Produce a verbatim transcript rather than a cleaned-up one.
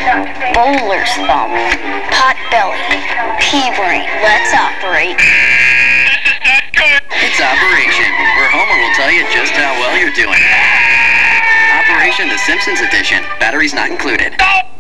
Bowler's thumb, pot belly, pea brain. Let's operate. It's Operation, where Homer will tell you just how well you're doing. Operation The Simpsons Edition. Batteries not included.